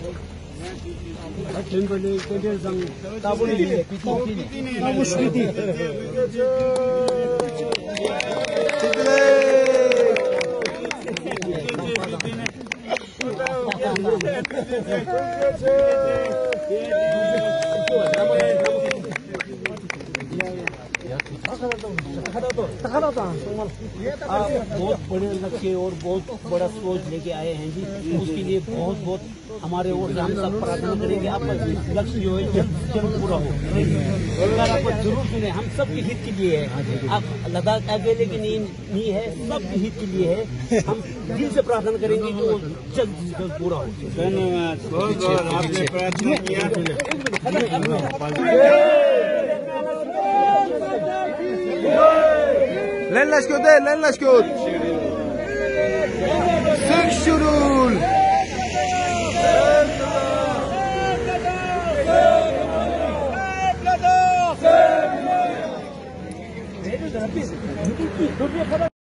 आप बहुत बड़े लक्ष्य और बहुत बड़ा सोच लेके आए हैं जी। उसके लिए बहुत बहुत हमारे ओर से हम सब प्रार्थना करेंगे आपका लक्ष्य जो है जल्द पूरा हो। सरकार आपको जरूर सुने, हम सबके हित के लिए है। आप लद्दाख अकेले की नहीं है, सबके हित के लिए है। हम दिल से प्रार्थना करेंगे कि वो जल्द से जल्द पूरा हो। धन्यवाद, बहुत बहुत आपने प्रार्थना किया। Len Lashkot, Len Lashkot. Sek Shurul.